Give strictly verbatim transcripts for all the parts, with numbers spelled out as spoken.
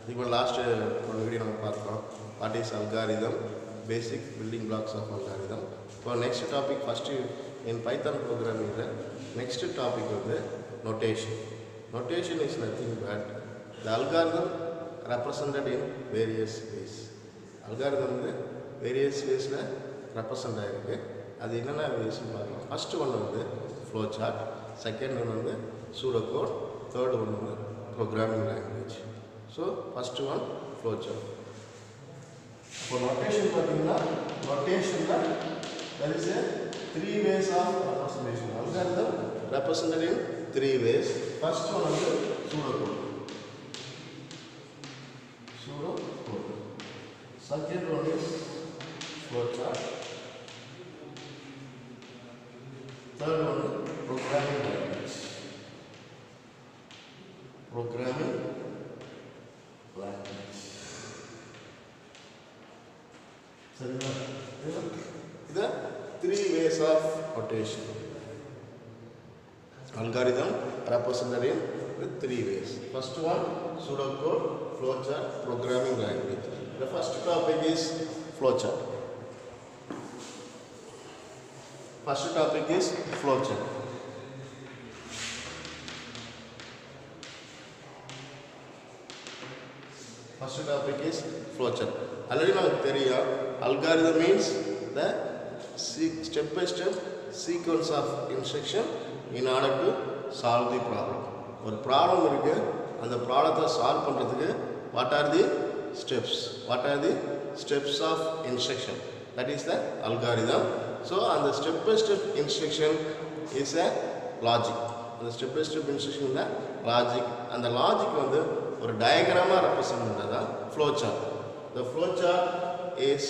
இப்போ லாஸ்ட் ஒரு வீடியோ நம்ம பார்த்தோம் what is algorithm, basic building blocks of algorithm. இப்போ next topic first in Python ப்ரோக்ராமிங்கில் நெக்ஸ்ட் டாபிக் வந்து notation. Notation is nothing but the algorithm represented in various ways. Algorithm வந்து various வேஸில் represent ஆகிருக்கு. அது என்னென்ன வேஸ்ன்னு பார்க்கலாம். ஃபஸ்ட்டு ஒன்று வந்து ஃப்ளோ சார்ட், செகண்ட் ஒன்று வந்து சூடோ கோட், தேர்ட் ஒன்று வந்து programming language. So first one flow chart. இப்போ நொட்டேஷன் பார்த்தீங்கன்னா நொட்டேஷனில் there is a three ways of representation. Algorithm represented in three ways. First one வந்து pseudocode. Pseudocode. Second one is flowchart. Third one is programming language. Programming language. சரிங்களா? இது three ways of notation. Algorithm represented in with three ways. First one pseudocode, flowchart, programming language. The first topic is flowchart. First topic is flowchart. First topic is flowchart. Already நமக்கு தெரியும் algorithm means the step by step sequence of instruction in order to solve the problem. ஒரு problem இருக்கு, அந்த ப்ராப்ளத்தை solve பண்ணுறதுக்கு what are the steps, what are the steps of instruction, that is the algorithm. So அந்த step by step instruction is a logic. அந்த step by step instruction is a logic. அந்த logic வந்து ஒரு டயக்ராமாக represent பண்ணுறது தான் flow chart. The flow chart is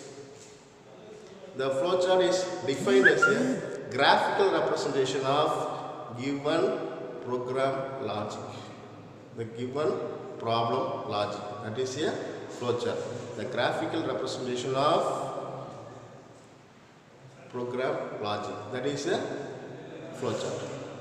the flow chart is defined as a graphical representation of given program logic. The given problem logic, that is a flow chart. The graphical representation of program logic, that is a flow chart.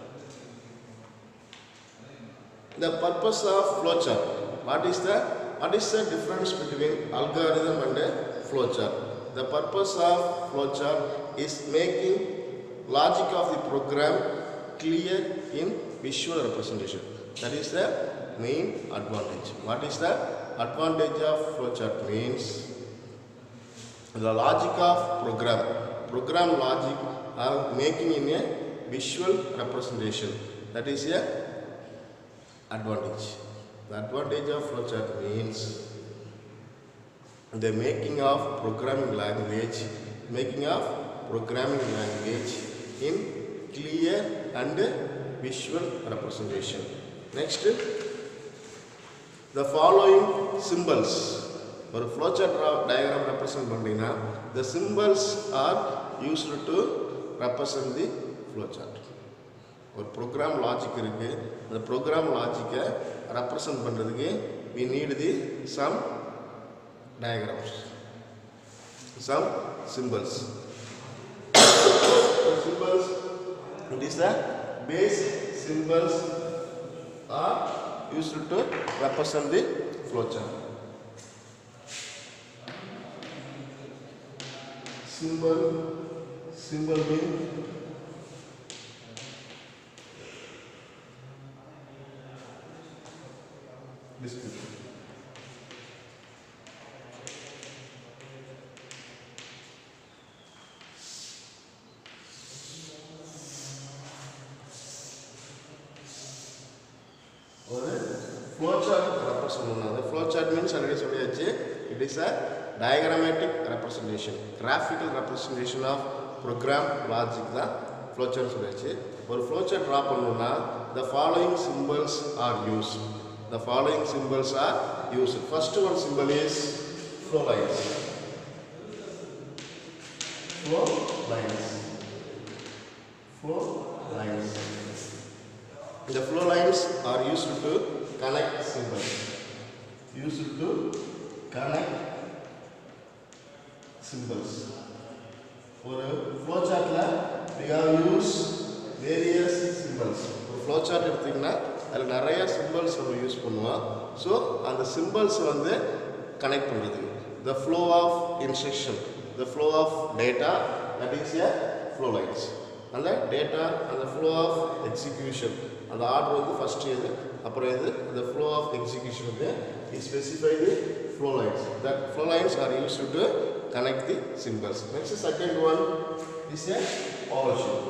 The purpose of flow chart. What is the what is the difference between algorithm and a flow chart? The purpose of flow chart is making logic of the program clear in visual representation. That is the main advantage. What is the advantage of flow chart? Means the logic of program program logic are making in a visual representation. That is a advantage. The advantage of flow chart means the making of programming language, making of programming language in clear and visual representation. Next, the following symbols. For flow chart diagram represent பண்ணீங்கன்னா the symbols are used to represent the flow chart. ஒரு program logic இருக்கு, அந்த program லாஜிக்கை represent பண்ணுறதுக்கு we need the some diagrams, some symbols. The symbols, it is the basic symbols are used to represent the flowchart. Symbol, symbol means description. ஒரு flowchart represent பண்ணாது. flowchart means already சொல்லியாச்சு, it is a diagrammatic representation, graphical representation of program logic தான் flowchart சொல்லியாச்சு. ஒரு flowchart draw பண்ணனும்னா the following symbols are used. The following symbols are used. First one symbol is flow lines. Flow lines. Flow lines. The flow lines are used to connect symbols. Used to connect symbols. For a flow chart, we have used various symbols. For flow chart, அதில் நிறைய symbols நம்ம use பண்ணுவோம். So அந்த symbols வந்து connect பண்ணுறதுக்கு the flow of instruction, the flow of data, that is a flow lines. And the data and the flow of execution, and the order வந்து first இது அப்புறம் இது the flow of execution வந்து is specify the flow lines. That flow lines are used to connect the symbols. Next second one is a oval shape.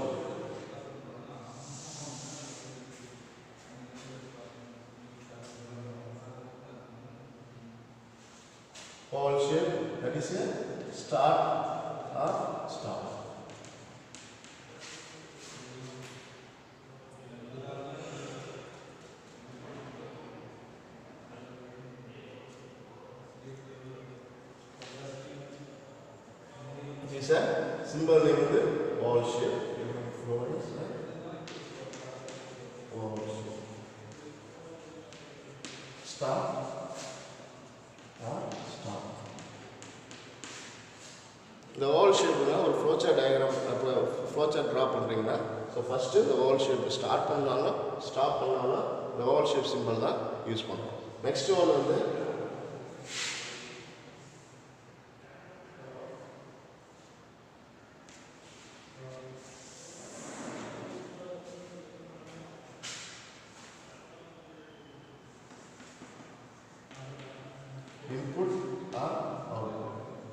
Oval shape, that is a start or stop. This is a symbol name of the oval shape. Oval shape. Start or stop. The oval shape is a flowchart diagram, flowchart draw பண்றீங்கன்னா so first the oval shape start பண்ணாலும் stop பண்ணாலும் the oval shape symbol தான் use பண்றோம். Next one வந்து input or output.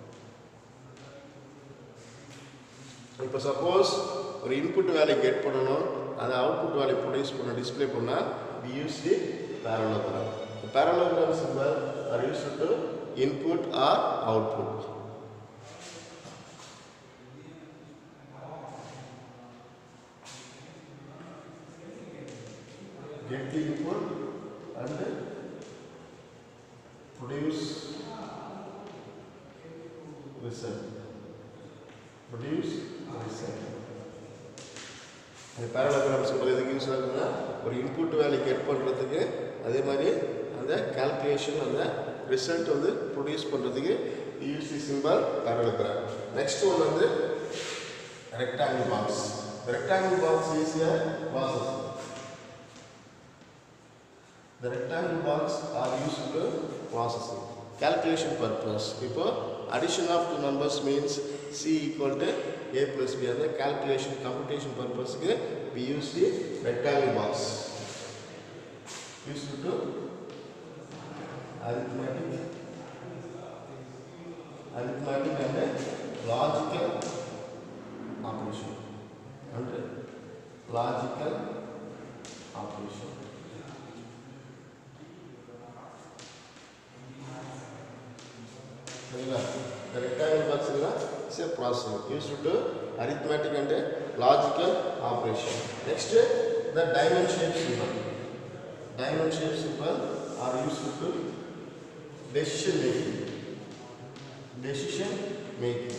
இப்போ suppose ஒரு input value get பண்ணணும், அந்த அவுட்புட் வேல்யூ ப்ரொடியூஸ் பண்ண டிஸ்பிளே பண்ணால் we use the parallelogram. The parallelogram symbol are used to input or output. Get the input and produce result. Produce result. The parallelogram symbol எதுக்கு use ஆகுதுன்னா ஒரு input value get பண்ணுறதுக்கு, அதே மாதிரி அந்த calculation அந்த ரிசல்ட் வந்து ப்ரொடியூஸ் பண்ணுறதுக்கு use the symbol parallelogram. Next one வந்து rectangle box. The rectangle box is a process. The rectangle box are used to processing calculation purpose. இப்போ addition of two numbers means c equal to a plus b. அந்த calculation computation purpose க்கு we use the rectangle box. Used to arithmetic, arithmetic and logical operation and logical operation. The rectangle box is a process used to arithmetic and logical operation. Next, the diamond shape symbol. Diamond shape symbol are used to decision making. Decision making.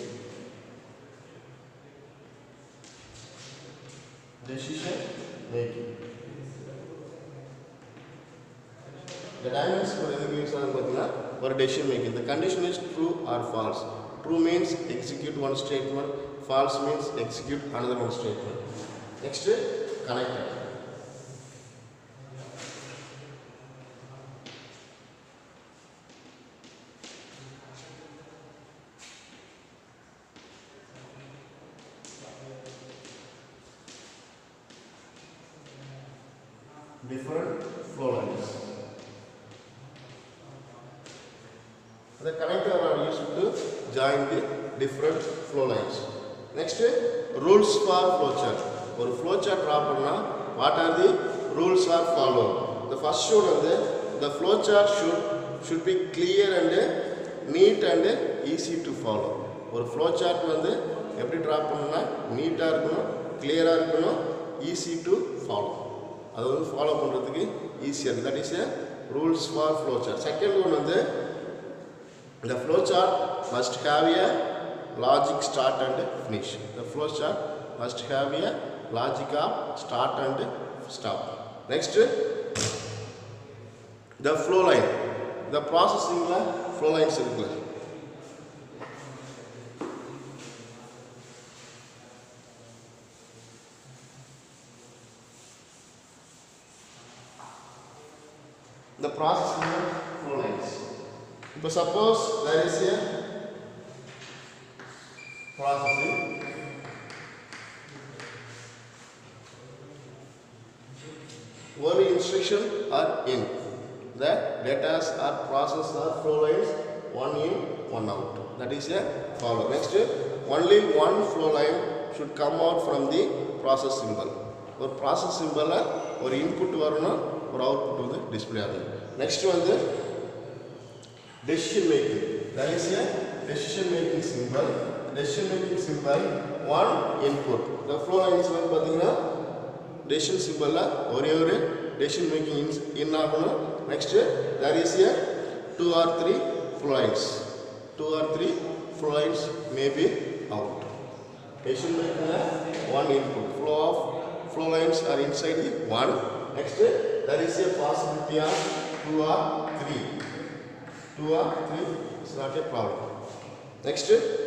Decision making. The diamonds for any use for decision making. The condition is true or false. True means execute one statement, false means execute another one statement. Next, connector. Different flow lines. The connector are used to join the different flow lines. Next, rules for flowchart. For flowchart draw panna, what are the rules are followed? The first should the the flowchart should should be clear and neat and easy to follow. For flowchart வந்து எப்படி draw பண்ணனும்னா நீட்டா இருக்கணும், clear-ஆ இருக்கணும், easy to follow. அது வந்து follow பண்றதுக்கு ஈஸியா இருக்கு. That is a rules for flowchart. Second one வந்து the flowchart must have a logic start and finish. The flowchart must have a logic of start and stop. Next, the flow line. The processing la flow lines irukla. process in the flow lines. But suppose there is a processing only instruction are in. The data are processed or flow lines one in, one out. That is a follow. Next, only one flow line should come out from the process symbol. Or process symbol or input varana or output to the display. Next one, the decision making. That is a decision making symbol. Decision making symbol one input. The flow lines one pathina decision symbol or ஒரு decision making in in ஆகணும். Next, there is a two or three flow lines. Two or three flow lines may be out. Decision making one input. Flow of flow lines are inside the one. Next, there is a possibility of two or three. Two or three is not a problem. Next,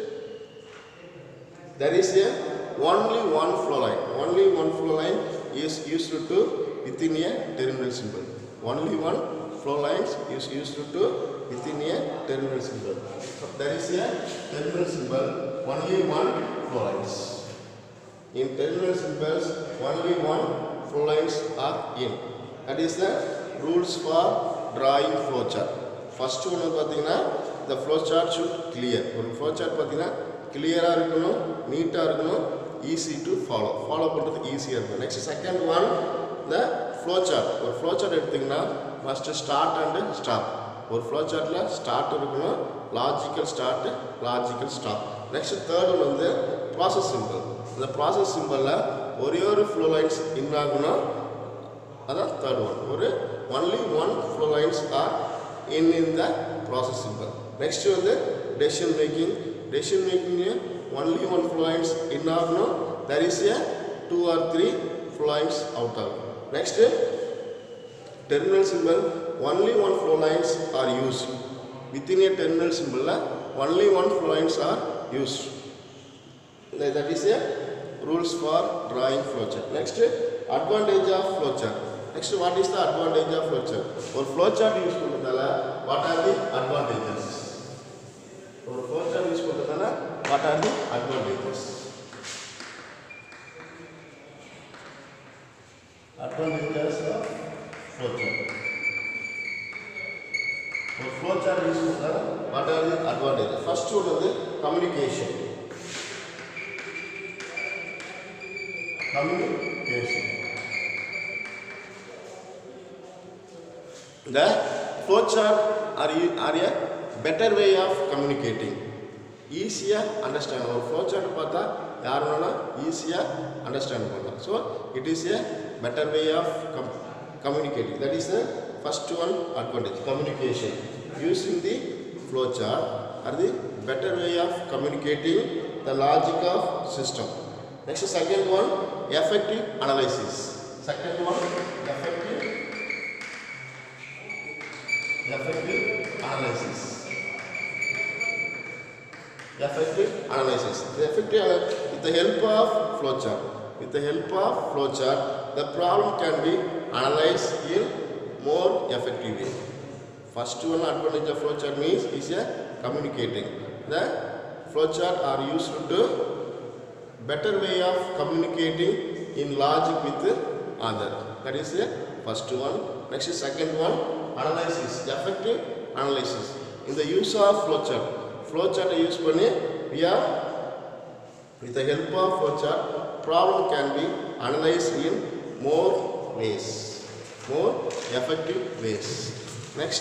there is a only one flow line. Only one flow line is used to within a terminal symbol. Only one flow lines is used to within a terminal symbol. So there is a terminal symbol. Only one flow lines. In terminal symbols, only one flow lines are in. That is the rules for drawing flow chart. First one is the flow chart should clear. One flow chart is clear, neat, easy to follow. Follow easier. Next, second one, the flow chart. One flow chart must start and stop. One flow chart start, logical start, logical stop. Next, third one is the process symbol. The process symbol one flow lines in aguna. That's third one. Only one flow lines are in in the process symbol. Next one is the decision making. Decision making only one flow lines in aguna. There is a two or three flow lines out of. Next, terminal symbol. Only one flow lines are used. Within a terminal symbol, only one flow lines are used. That is a rules for drawing flowchart. Next, advantage of flowchart. Next, what is the advantage of flowchart? For flowchart use pannadala, what are the advantages? For flowchart use pannadala, what are the advantages? Advantages of flowchart. For flowchart use pannadala, what are the advantages? First one is the communication. Communication. The flowchart are, are a better way of communicating. Easier understand. Our flowchart pata yarana easier understand. So it is a better way of com communicating. That is the first one advantage. Communication. Using the flowchart are the better way of communicating the logic of system. Next, second one, effective analysis. Second one, effective, effective analysis. Effective analysis. The effective with the help of flowchart. With the help of flowchart, the problem can be analyzed in more effective way. First one advantage of flowchart means is a communicating. The flowchart are used to better way of communicating in logic with other. That is the first one. Next is second one, analysis. Effective analysis. In the use of flowchart, flowchart use panni we are with the help of flowchart, problem can be analyzed in more ways, more effective ways. Next,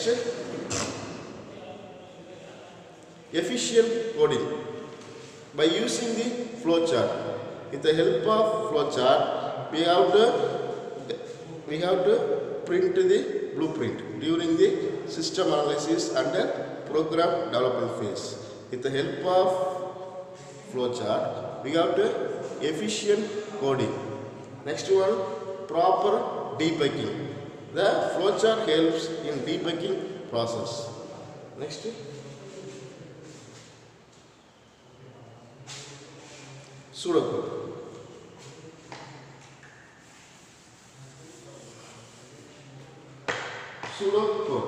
efficient coding. By using the flowchart, with the help of flowchart, we have to we have to print the blueprint during the system analysis and the program development phase. With the help of flowchart, we have to efficient coding. Next one, proper debugging. The flowchart helps in debugging process. Next. Pseudocode. pseudocode.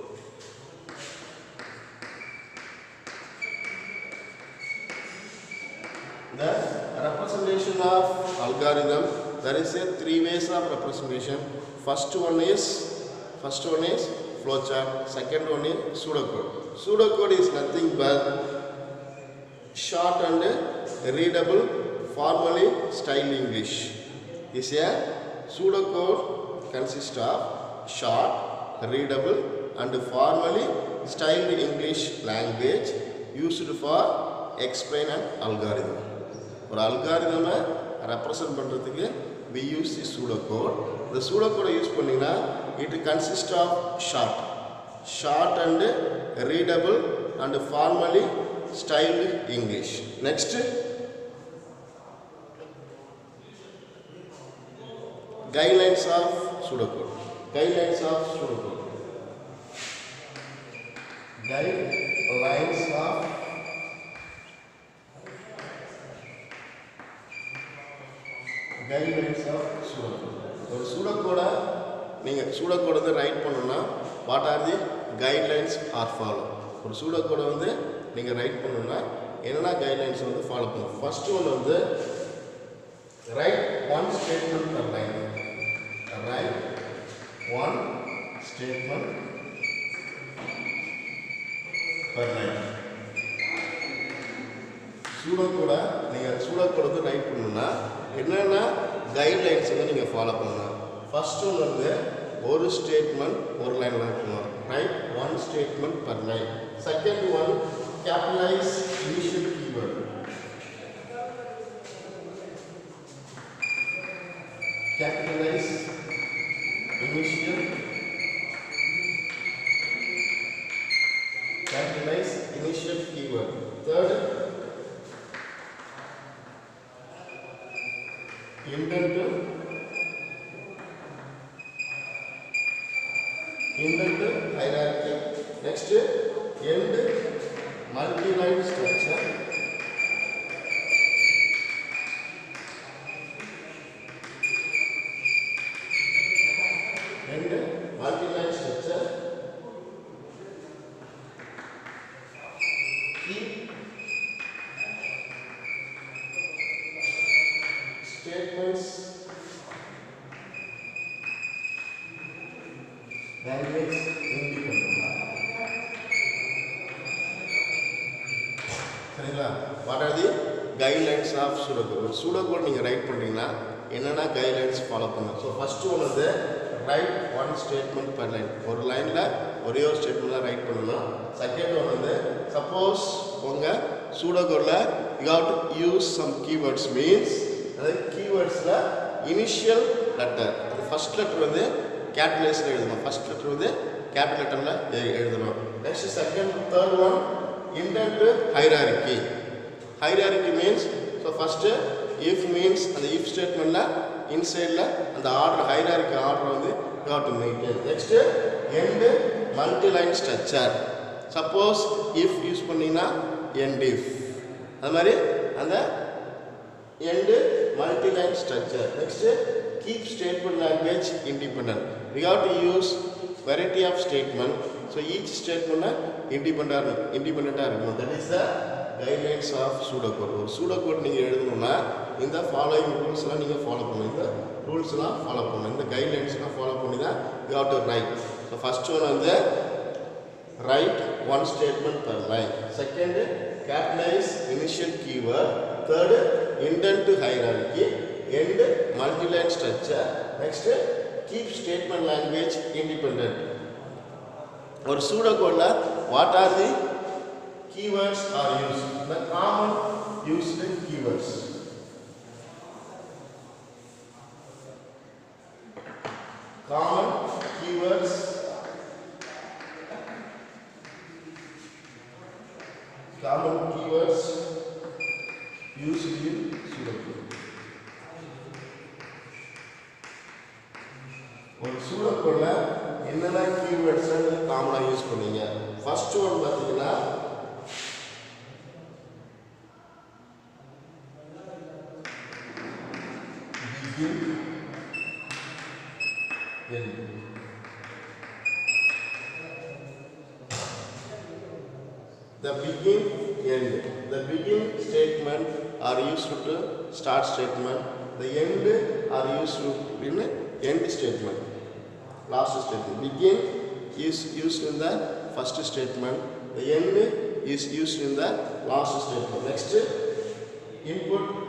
The representation of algorithm, there is a three ways of representation. First one is first one is flowchart. Second one is pseudocode. Pseudocode is nothing but short and readable, formally styled English. Is a pseudocode consists of short, readable, and formally styled English language used for explain an algorithm. ஒரு algorithm represent பண்றதுக்கு we use the pseudocode. The pseudocode use பண்ணீங்கன்னா it consists of short, short and readable and formally styled English. Next, guidelines of pseudocode. Guidelines of pseudocode. Guidelines of guidelines of pseudocode. ஒரு pseudocode நீங்க pseudocode வந்து write பண்ணனும்னா what are the guidelines are follow. ஒரு pseudocode வந்து நீங்க right பண்ணனும்னா என்னென்ன guidelines வந்து ஃபாலோ பண்ணணும். ஃபர்ஸ்ட் ஒன் வந்து write one statement per line. Write one statement per line. pseudocode நீங்க pseudocode வந்து ரைட் பண்ணனும்னா என்னென்ன கைட்லைன்ஸ் வந்து நீங்க ஃபாலோ பண்ணணும். ஃபர்ஸ்ட் ஒன் வந்து ஒரு ஸ்டேட்மென்ட் ஒரு லைன் எழுதணும். Write one statement per line. Second one capitalize initial keyword. Capitalize initial capitalize initial keyword. Third, indent indent hierarchy. Next, end multi-line structure. End multi-line structure. Keep statements language independent. சரிங்களா? What are the guidelines of pseudocode? pseudocode நீங்க write பண்றீங்கன்னா என்னென்ன guidelines follow பண்ணணும். So first one வந்து write one statement per line. ஒரு லைன்ல ஒரே ஒரு ஸ்டேட்மெண்ட் தான் ரைட் பண்ணணும். செகண்ட் ஒன் வந்து சப்போஸ் உங்க pseudocodeல you have to use some keywords means அதாவது கீவேர்ட்ஸ்ல இனிஷியல் லெட்டர் அது ஃபர்ஸ்ட் லெட்டர் வந்து கேபிட்டலைஸ்ல எழுதணும். ஃபர்ஸ்ட் லெட்டர் வந்து கேபிட்டல் லெட்டர்ல எழுதணும். Next second third one indent hierarchy. Hierarchy means so first if means அந்த if statementல இன்சைட்ல அந்த ஆர்டர் hierarchy ஆர்டர் வந்து you have to maintain. Next end multi line structure. Suppose if use பண்ணீங்கன்னா end if அது மாதிரி அந்த end multi line structure. Next keep statement language independent. We have to use variety of statement. So each statement independent independent இருக்கணும். That is the guidelines of pseudocode. ஒரு pseudocode நீங்க எழுதணும்னா இந்த following rules எல்லாம் நீங்க ஃபாலோ பண்ணணும். இந்த rules எல்லாம் ஃபாலோ பண்ணணும். இந்த guidelines எல்லாம் ஃபாலோ பண்ணி தான் you have to write. So first one வந்து write one statement per line. Second, capitalize initial keyword. Third, indent hierarchy. End multi-line structure. Next, keep statement language independent. Or pseudocode la what are the keywords are used? The common used keywords. Common keywords. Common keywords used in pseudocode. ஒரு pseudocodeல என்னென்ன keywords காமனா use பண்ணீங்க. First one பாத்தீங்கன்னா begin end. the begin, end. The begin statement are used to start statement. The end are used to in end statement. Last statement. Begin is used in the first statement. The end is used in the last statement. Next, input.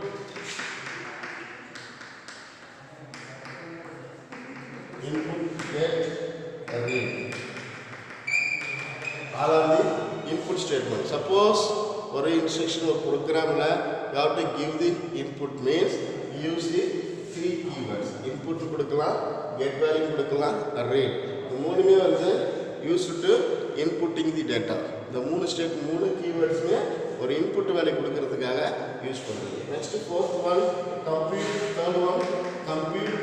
Input, get, read. All are the input statement. Suppose for an instruction or program, you have to give the input means use the three keywords. Input kudukkalam, get value kudukkalam, read. The moonume vandu used to inputting the data. The moonu step moonu keywords me or input value kudukkiradhukaga use pandrathu. Next, fourth one compute, third one compute,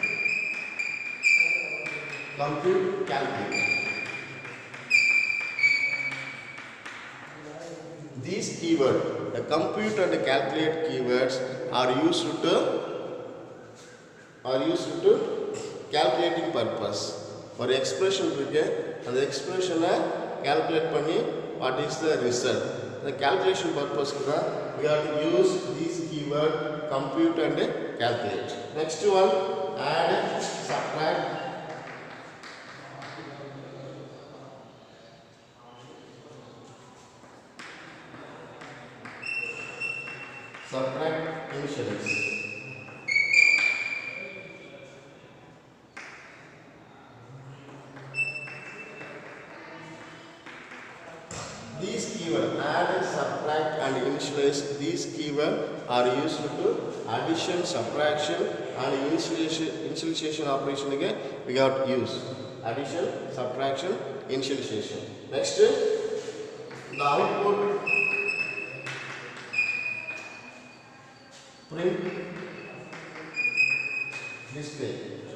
compute, calculate. These keywords, the compute and the calculate keywords are used to are used to calculating purpose. For expression and the expression calculate panni what is the result. The calculation purpose we have to use these keyword compute and calculate. Next one, add, subtract, subtract, initialize. These keywords add, subtract and initialize, these keywords are used to addition, subtraction and initialization, initialization operation again we have to use. Addition, subtraction, initialization. Next, the output, print, display.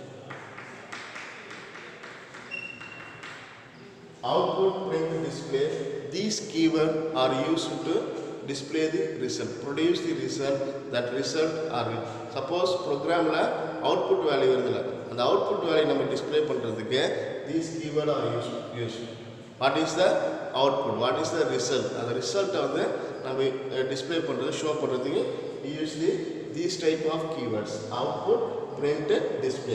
Output, print, display. These keywords are used to display the result, produce the result. That result are suppose program la output value irundala and the output value நம்ம display பண்றதுக்கு these keywords are used used. What is the output? What is the result? அந்த result வந்து நம்ம display பண்றது show பண்றதுக்கு we use the these type of keywords: output, print, display.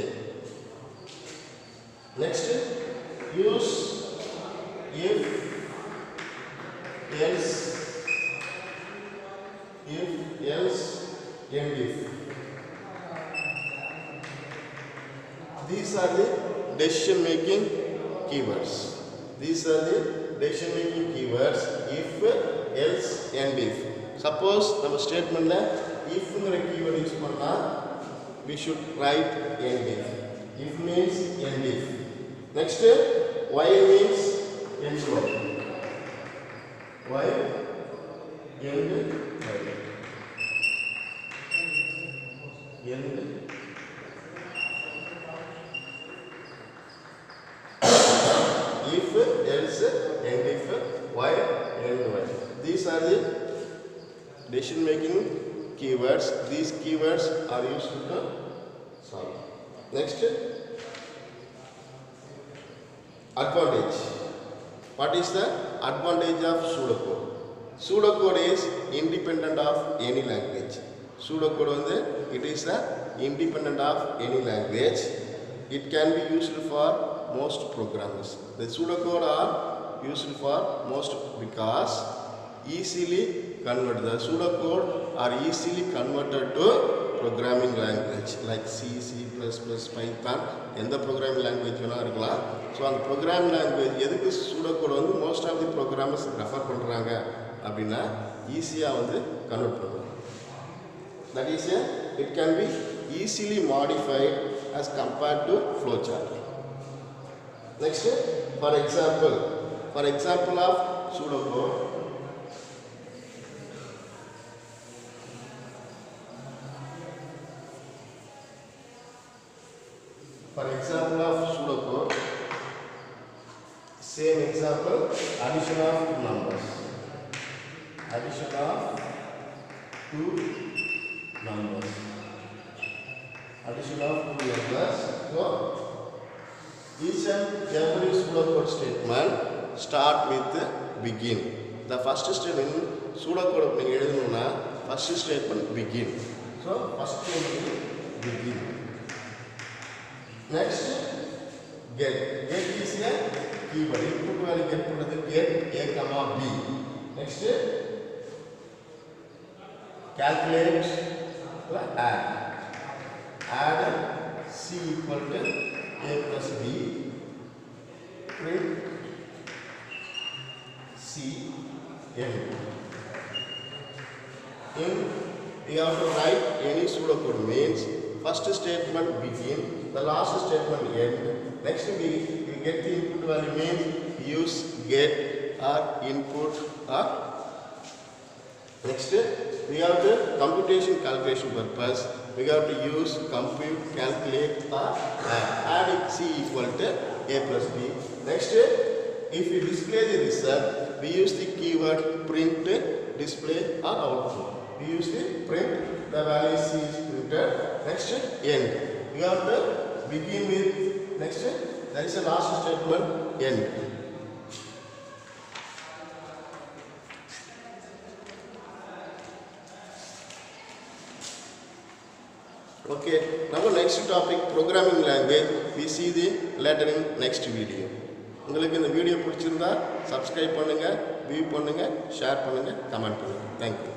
Next, use if, else, if, else, and if. These are the decision making keywords. These are the decision making keywords: if, else, and if. Suppose our statement la if keyword use panna, we should write and if. If means and if. Next, while means and while. While and while. And if, else, and if, while, and while. These are the decision making keywords. These keywords are used to solve. Next, advantage. What is the advantage of pseudocode? Pseudocode is independent of any language. Pseudocode on the, it is the independent of any language. It can be used for most programmers. The pseudocode are used for most because easily converted. The pseudocode are easily converted to programming language like C, C plus plus, Python, and the programming language. So, on the programming language, எதுக்கு pseudocode வந்து most of the programmers refer பண்றாங்க அப்படின்னா ஈஸியா வந்து convert பண்ணுவாங்க. That is, it can be easily modified as compared to flowchart. Next, for example, for example of pseudocode. For example of pseudocode, same example, addition of two numbers. Addition of two numbers. Addition of two numbers. So, each and every pseudocode statement start with begin. The first statement pseudocode நீங்கள் எழுதணும்னா first statement begin. So first statement begin. Next get. Get is a keyword. Input value get பண்ணுறது get a comma b. Next calculate add. Add c equal to a plus b. Print c n. In we have to write any pseudocode means first statement begin, the last statement end. Next we, we get the input value means use get or input or. Next we have the computation calculation purpose. We have to use compute, calculate or add. Add c equal to a plus b. Next, if we display the result, we use the keyword print, display or output. We use the print, the value c is printed. Next, end. We have to begin with, next, there is a last statement, end. Okay, now next topic programming language. We see the later in next video. உங்களுக்கு இந்த video பிடிச்சிருந்தா subscribe பண்ணுங்க, view பண்ணுங்க, share பண்ணுங்க, comment பண்ணுங்க. Thank you.